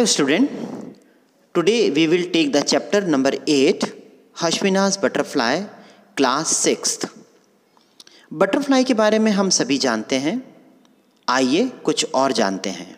Hello student, today we will take the chapter number 8, Hashmina's Butterfly, class 6th. Butterfly के बारे में हम सभी जानते हैं, आइए कुछ और जानते हैं।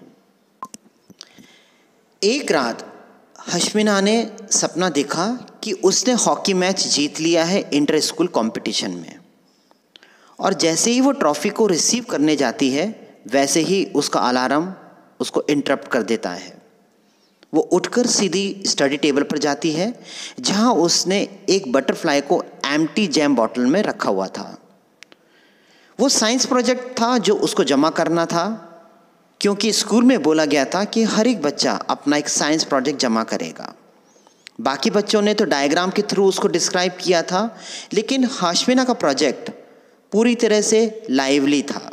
एक रात हशमिना ने सपना देखा कि उसने हॉकी मैच जीत लिया है इंटर स्कूल कंपटीशन में, और जैसे ही वो ट्रॉफी को रिसीव करने जाती है वैसे ही उसका अलार्म उसको इंटरप्ट कर देता है। वो उठकर सीधी स्टडी टेबल पर जाती है जहां उसने एक बटरफ्लाई को एम्प्टी जैम बॉटल में रखा हुआ था। वो साइंस प्रोजेक्ट था जो उसको जमा करना था, क्योंकि स्कूल में बोला गया था कि हर एक बच्चा अपना एक साइंस प्रोजेक्ट जमा करेगा। बाकी बच्चों ने तो डायग्राम के थ्रू उसको डिस्क्राइब किया था, लेकिन हशमिना का प्रोजेक्ट पूरी तरह से लाइवली था।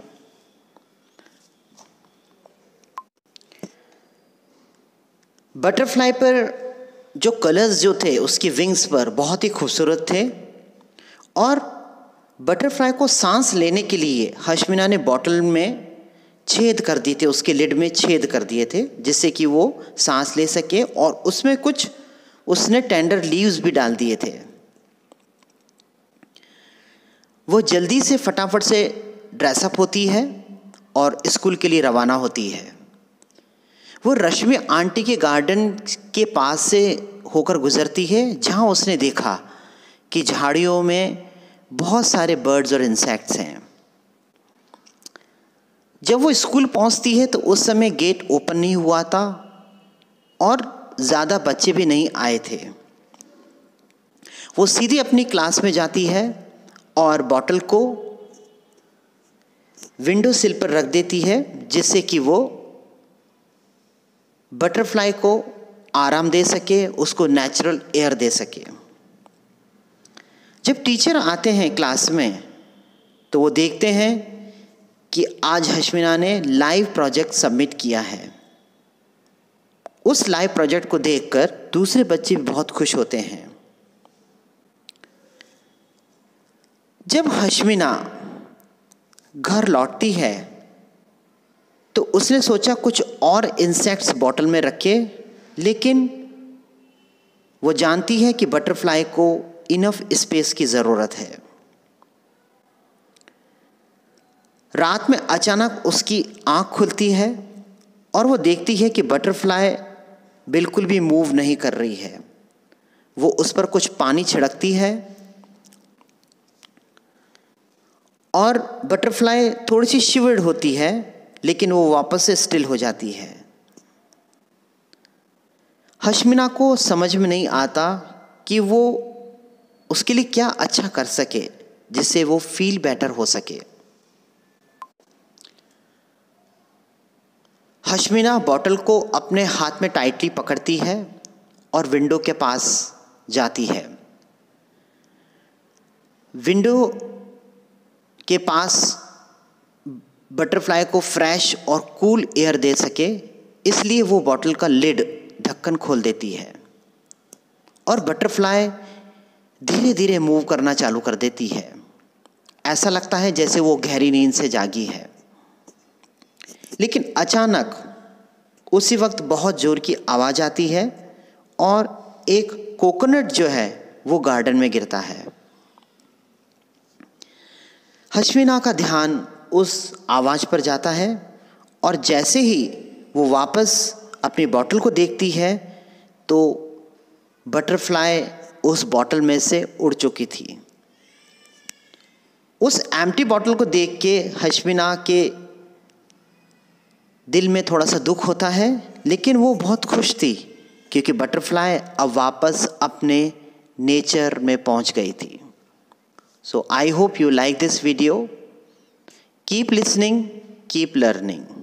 बटरफ्लाई पर जो कलर्स जो थे उसकी विंग्स पर बहुत ही खूबसूरत थे, और बटरफ्लाई को सांस लेने के लिए हशमिना ने बॉटल में छेद कर दिए थे, उसके लिड में छेद कर दिए थे जिससे कि वो सांस ले सके, और उसमें कुछ उसने टेंडर लीव्स भी डाल दिए थे। वो जल्दी से फटाफट से ड्रेसअप होती है और स्कूल के लिए रवाना होती है। वो रश्मि आंटी के गार्डन के पास से होकर गुजरती है जहां उसने देखा कि झाड़ियों में बहुत सारे बर्ड्स और इंसेक्ट्स हैं। जब वो स्कूल पहुंचती है तो उस समय गेट ओपन नहीं हुआ था और ज़्यादा बच्चे भी नहीं आए थे। वो सीधी अपनी क्लास में जाती है और बॉटल को विंडो सिल पर रख देती है जिससे कि वो बटरफ्लाई को आराम दे सके, उसको नेचुरल एयर दे सके। जब टीचर आते हैं क्लास में तो वो देखते हैं कि आज हशमिना ने लाइव प्रोजेक्ट सबमिट किया है। उस लाइव प्रोजेक्ट को देखकर दूसरे बच्चे भी बहुत खुश होते हैं। जब हशमिना घर लौटती है तो उसने सोचा कुछ और इंसेक्ट्स बॉटल में रखे, लेकिन वो जानती है कि बटरफ्लाई को इनफ स्पेस की ज़रूरत है। रात में अचानक उसकी आंख खुलती है और वो देखती है कि बटरफ्लाई बिल्कुल भी मूव नहीं कर रही है। वो उस पर कुछ पानी छिड़कती है और बटरफ्लाई थोड़ी सी शिवर्ड होती है, लेकिन वो वापस से स्टिल हो जाती है। हशमिना को समझ में नहीं आता कि वो उसके लिए क्या अच्छा कर सके जिससे वो फील बेटर हो सके। हशमिना बॉटल को अपने हाथ में टाइटली पकड़ती है और विंडो के पास जाती है। विंडो के पास बटरफ्लाई को फ्रेश और कूल एयर दे सके, इसलिए वो बॉटल का लिड ढक्कन खोल देती है और बटरफ्लाई धीरे धीरे मूव करना चालू कर देती है। ऐसा लगता है जैसे वो गहरी नींद से जागी है, लेकिन अचानक उसी वक्त बहुत ज़ोर की आवाज़ आती है और एक कोकोनट जो है वो गार्डन में गिरता है। हशमिना का ध्यान उस आवाज़ पर जाता है और जैसे ही वो वापस अपनी बॉटल को देखती है तो बटरफ्लाई उस बॉटल में से उड़ चुकी थी। उस एम्प्टी बॉटल को देख के हशमिना के दिल में थोड़ा सा दुख होता है, लेकिन वो बहुत खुश थी क्योंकि बटरफ्लाई अब वापस अपने नेचर में पहुंच गई थी। So I hope you like this video. Keep listening, keep learning.